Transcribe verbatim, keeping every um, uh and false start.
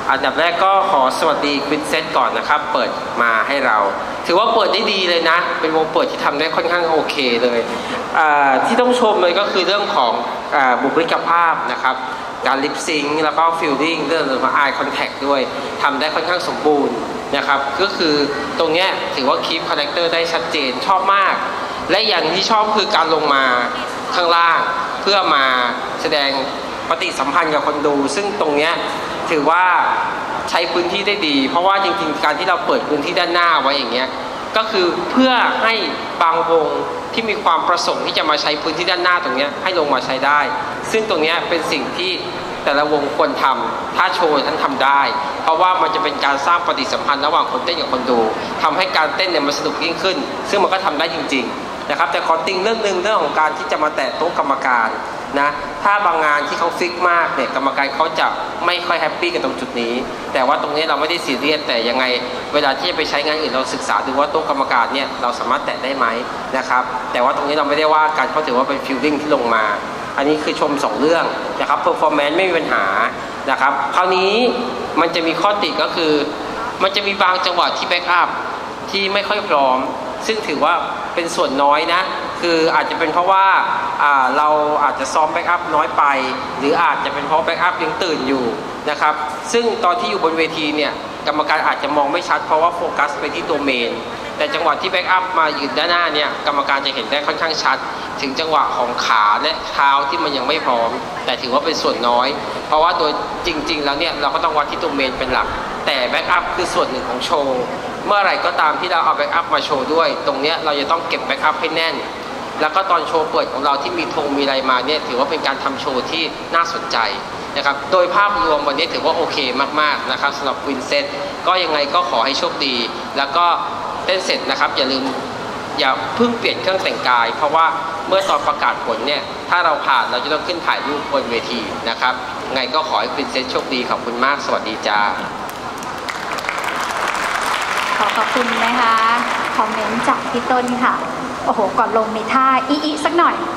อันดับแรกก็ขอสวัสดีควินเซตก่อนนะครับเปิดมาให้เราถือว่าเปิดได้ดีเลยนะเป็นวงเปิดที่ทำได้ค่อนข้างโอเคเลยที่ต้องชมเลยก็คือเรื่องของบุคลิกภาพนะครับการลิปซิงค์แล้วก็ฟิลลิ่งเรื่องของ eye contact ด้วยทำได้ค่อนข้างสมบูรณ์นะครับก็คือตรงนี้ถือว่าคีปคาแรคเตอร์ได้ชัดเจนชอบมากและอย่างที่ชอบคือการลงมาข้างล่างเพื่อมาแสดงปฏิสัมพันธ์กับคนดูซึ่งตรงนี้ถือว่าใช้พื้นที่ได้ดีเพราะว่าจริงๆการที่เราเปิดพื้นที่ด้านหน้าไว้อย่างเงี้ยก็คือเพื่อให้บางวงที่มีความประสงค์ที่จะมาใช้พื้นที่ด้านหน้าตรงนี้ให้ลงมาใช้ได้ซึ่งตรงนี้เป็นสิ่งที่แต่ละวงควรทำถ้าโชว์ท่านทำได้เพราะว่ามันจะเป็นการสร้างปฏิสัมพันธ์ระหว่างคนเต้นกับคนดูทำให้การเต้นเนี่ยมันสนุกยิ่งขึ้นซึ่งมันก็ทำได้จริงๆนะครับแต่ขอติงเรื่องหนึ่งเรื่องของการที่จะมาแตะโต๊ะกรรมการนะถ้าบางงานที่เขาฟิกมากเนี่ยกรรมการเขาจะไม่ค่อยแฮปปี้กับตรงจุดนี้แต่ว่าตรงนี้เราไม่ได้ซีเรียสแต่ยังไงเวลาที่จะไปใช้งานอื่นเราศึกษาดูว่าโต๊ะกรรมการเนี่ยเราสามารถแตะได้ไหมนะครับแต่ว่าตรงนี้เราไม่ได้ว่าการเขาถือว่าเป็นฟิลลิ่งที่ลงมาอันนี้คือชมสองเรื่องนะครับเพอร์ฟอร์แมนซ์ไม่มีปัญหานะครับคราวนี้มันจะมีข้อติก็คือมันจะมีบางจังหวะที่แบ็กอัพที่ไม่ค่อยพร้อมซึ่งถือว่าเป็นส่วนน้อยนะคืออาจจะเป็นเพราะว่าเราอาจจะซ้อมแบ็กอัพน้อยไปหรืออาจจะเป็นเพราะแบ็กอัพยังตื่นอยู่นะครับซึ่งตอนที่อยู่บนเวทีเนี่ยกรรมการอาจจะมองไม่ชัดเพราะว่าโฟกัสไปที่ตัวเมนแต่จังหวะที่แบ็กอัพมายืนด้านหน้าเนี่ยกรรมการจะเห็นได้ค่อนข้างชัดถึงจังหวะของขาและเท้าที่มันยังไม่พร้อมแต่ถือว่าเป็นส่วนน้อยเพราะว่าโดยจริงๆแล้วเนี่ยเราก็ต้องวัดที่ตัวเมนเป็นหลักแต่แบ็กอัพคือส่วนหนึ่งของโชว์เมื่อไหร่ก็ตามที่เราเอาแบ็กอัพมาโชว์ด้วยตรงนี้เราจะต้องเก็บแบ็กอัพให้แน่นแล้วก็ตอนโชว์เปิดของเราที่มีธงมีอะไรมาเนี่ยถือว่าเป็นการทำโชว์ที่น่าสนใจนะครับโดยภาพรวมวันนี้ถือว่าโอเคมากๆนะครับสำหรับวินเซนต์ก็ยังไงก็ขอให้โชคดีแล้วก็เต้นเสร็จนะครับอย่าลืมอย่าเพิ่งเปลี่ยนเครื่องแต่งกายเพราะว่าเมื่อตอนประกาศผลเนี่ยถ้าเราผ่านเราจะต้องขึ้นถ่ายรูปบนเวทีนะครับไงก็ขอให้วินเซนต์โชคดีขอบคุณมากสวัสดีจ้าขอขอบคุณนะคะคอมเมนต์จากพี่ต้นค่ะโอ้โหก่อนลงมีท่าอีอีสักหน่อย